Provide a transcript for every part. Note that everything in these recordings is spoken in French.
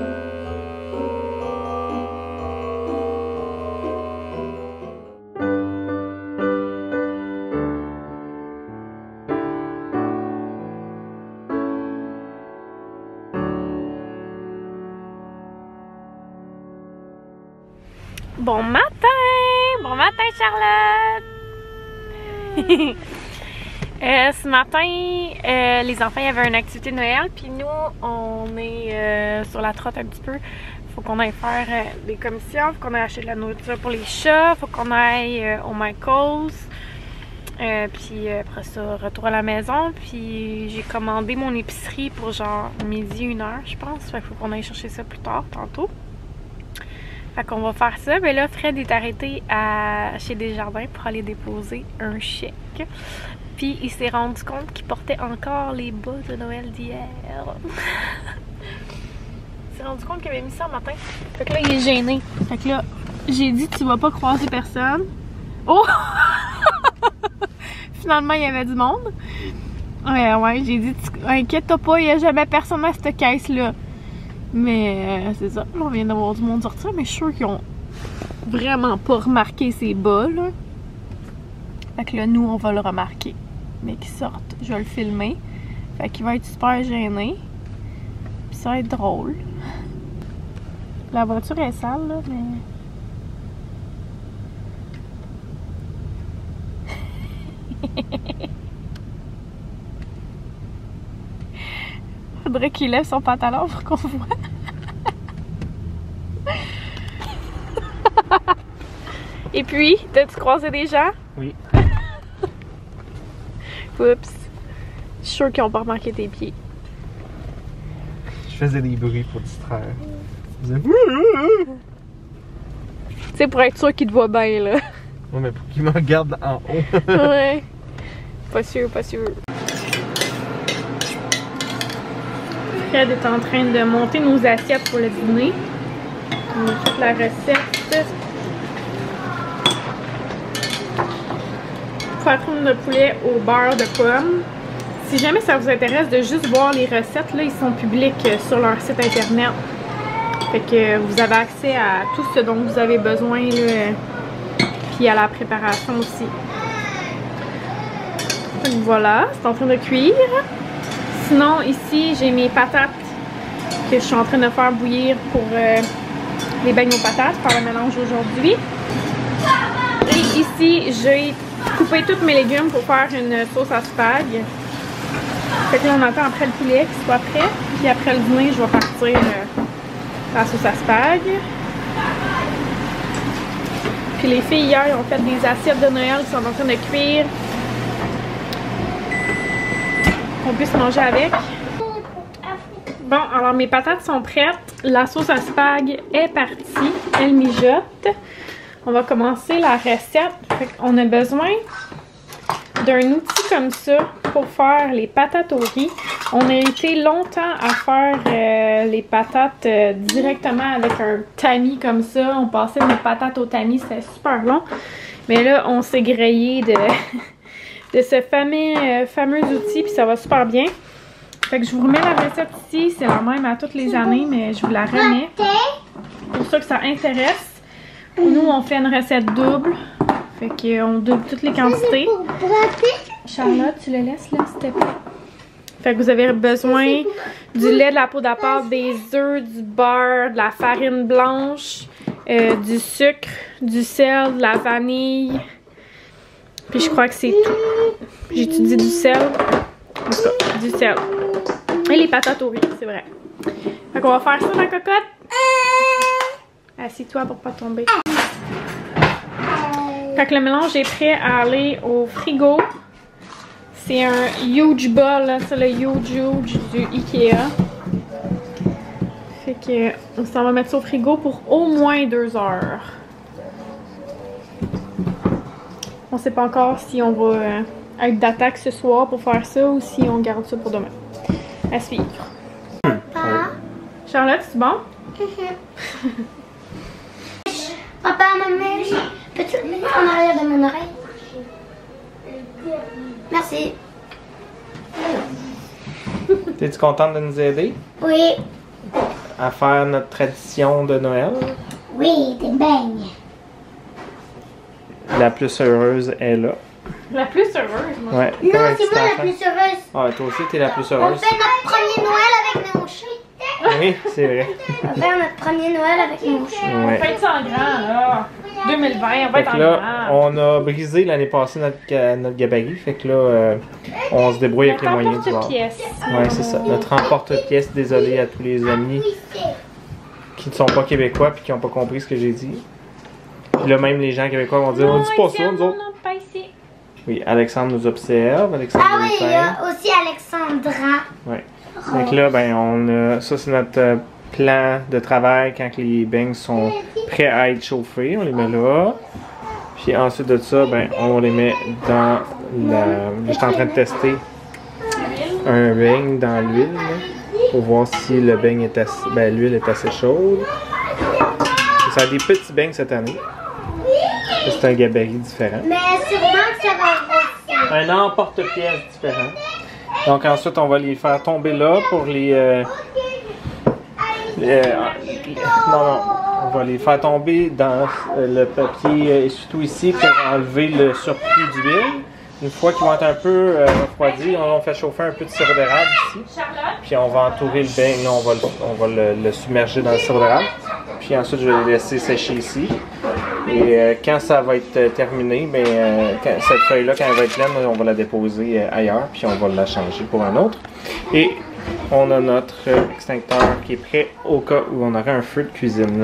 Bon matin! Bon matin, Charlotte! Ce matin, les enfants, il y avait une activité de Noël, puis nous, on est sur la trotte un petit peu. Faut qu'on aille faire des commissions, faut qu'on aille acheter de la nourriture pour les chats, faut qu'on aille au Michael's. Puis après ça, retour à la maison. Puis j'ai commandé mon épicerie pour genre midi, 1h, je pense. Fait qu'il faut qu'on aille chercher ça plus tard, tantôt. Fait qu'on va faire ça. Mais là, Fred est arrêté chez Desjardins pour aller déposer un chèque. Puis il s'est rendu compte qu'il portait encore les bas de Noël d'hier. Il s'est rendu compte qu'il avait mis ça le matin. Fait que là, il est gêné. Fait que là, j'ai dit tu vas pas croiser personne. Oh! Finalement, il y avait du monde. Ouais, j'ai dit inquiète-toi pas, il n'y a jamais personne à cette caisse-là. Mais c'est ça, on vient d'avoir du monde sortir, mais je suis sûre qu'ils ont vraiment pas remarqué ces bas, là. Fait que là, nous, on va le remarquer. Mais qu'ils sortent, je vais le filmer. Fait qu'il va être super gêné. Puis ça va être drôle. La voiture est sale, là, mais... Faudrait qu'il lève son pantalon pour qu'on voit. Et puis, t'as-tu croisé des gens? Oui. Oups. Je suis sûre qu'ils n'ont pas remarqué tes pieds. Je faisais des bruits pour distraire. Je faisais... Tu sais, pour être sûr qu'ils te voient bien, là. Ouais, mais pour qu'ils me regardent en haut. Ouais. Pas sûr, pas sûr. Fred est en train de monter nos assiettes pour le dîner. On a toute la recette. Poitrine de poulet au beurre de pomme. Si jamais ça vous intéresse de juste voir les recettes, là, ils sont publics sur leur site internet. Fait que vous avez accès à tout ce dont vous avez besoin, là, puis à la préparation aussi. Donc voilà, c'est en train de cuire. Sinon, ici, j'ai mes patates que je suis en train de faire bouillir pour les beignes aux patates, faire le mélange aujourd'hui. Et ici, j'ai coupé tous mes légumes pour faire une sauce à spag. Fait que là, on attend après le poulet qu'il soit prêt. Puis après le dîner, je vais partir la sauce à spag. Puis les filles, hier, ils ont fait des assiettes de Noël qui sont en train de cuire. Qu'on puisse manger avec. Bon, alors mes patates sont prêtes. La sauce à spag est partie. Elle mijote. On va commencer la recette. Fait qu'on a besoin d'un outil comme ça pour faire les patates au riz. On a été longtemps à faire les patates directement avec un tamis comme ça. On passait nos patates au tamis, c'était super long. Mais là, on s'est grillé de ce fameux outil, puis ça va super bien. Fait que je vous remets la recette ici, c'est la même à toutes les années, mais je vous la remets. Pour ceux que ça intéresse. Nous, on fait une recette double. Fait qu'on double toutes les quantités. Charlotte, tu le laisses là, s'il te plaît. Fait que vous avez besoin du lait, de la poudre à pâte, des œufs, du beurre, de la farine blanche, du sucre, du sel, de la vanille. Puis je crois que c'est tout. J'ai-tu dit du sel? En tout cas, du sel. Et les patates au riz, c'est vrai. Fait qu'on va faire ça, ma cocotte. Assis-toi pour pas tomber. Fait que le mélange est prêt à aller au frigo. C'est un huge bol, c'est le huge du Ikea. Fait que on s'en va mettre ça au frigo pour au moins 2 heures. On sait pas encore si on va être d'attaque ce soir pour faire ça ou si on garde ça pour demain. À suivre. Charlotte, c'est bon? Papa, maman, peux-tu le mettre en arrière de mon oreille? Merci. T'es-tu contente de nous aider? Oui. à faire notre tradition de Noël. Oui, des beignes. La plus heureuse est là. La plus heureuse, moi. Ouais. Non, comme un c'est petit moi la enfant. plus heureuse. Ah, toi aussi, t'es la plus On heureuse. fait notre premier Noël avec mon chien. Oui, c'est vrai. On va faire notre premier Noël avec mon chien. On Ouais. va être en grand, là. 2020, on va Fait être que en là, grand. on a brisé l'année passée notre gabarit. Fait que là, on se débrouille avec les moyens du bord. Pièce. Ouais, c'est ça. Notre emporte-pièce. Désolé à tous les amis qui ne sont pas québécois puis qui n'ont pas compris ce que j'ai dit. Puis là, même les gens québécois vont dire, on dit pas ça, nous autres. Non, pas ici. Oui, Alexandre nous observe. Alexandre Ah oui, il y Lépin. a aussi Alexandra. Ouais. Donc là, ben, ça c'est notre plan de travail quand les beignes sont prêts à être chauffés. On les met là. Puis ensuite de ça, ben, on les met dans la... Je suis en train de tester un beigne dans l'huile là, pour voir si le beigne est assez... Ben, l'huile est assez chaude. Ça a des petits beignes cette année. C'est un gabarit différent. Mais sûrement que ça va grossir. Un emporte-pièce différent. Donc ensuite, on va les faire tomber là pour non, on va les faire tomber dans le papier essuie-tout ici pour enlever le surplus d'huile. Une fois qu'ils vont être un peu refroidis, on fait chauffer un peu de sirop d'érable ici. Puis on va entourer le beigne, là, on va le submerger dans le sirop d'érable. Puis ensuite, je vais les laisser sécher ici. Et quand ça va être terminé, ben, cette feuille-là, quand elle va être pleine, on va la déposer ailleurs, puis on va la changer pour un autre. Et on a notre extincteur qui est prêt au cas où on aurait un feu de cuisine.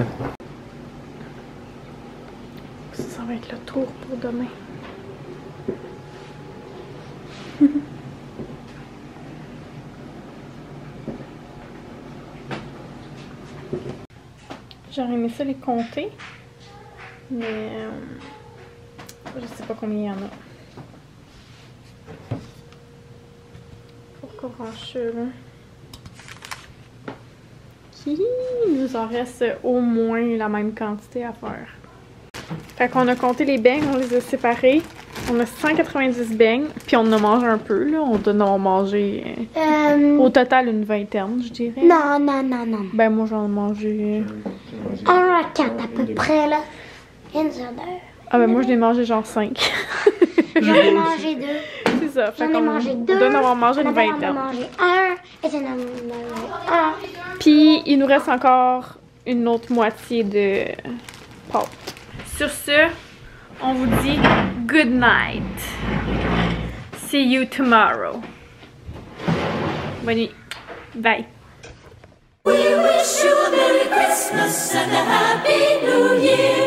Ça va être le tour pour demain. J'aurais aimé ça les compter, mais je sais pas combien il y en a. Pour grand-chose. Il nous en reste au moins la même quantité à faire. Fait qu'on a compté les beignes, on les a séparés. On a 190 beignes, puis on en a mangé un peu, là. On doit en avoir mangé au total une vingtaine, je dirais. Non, non, non, non. Ben moi j'en ai mangé... 1 à 4 à peu près, là. Une sur deux. Ah ben moi je l'ai mangé genre 5. J'en ai mangé 2. C'est ça, fait J'en ai qu'on mangé 2. on doit en avoir mangé une Annabelle en a vingtaine. mangé 1. Et tu en as mangé 1. Puis il nous reste encore une autre moitié de pâte. Sur ce, on vous dit good night. See you tomorrow. Bonne nuit. Bye. We wish you a Merry Christmas and a Happy New Year.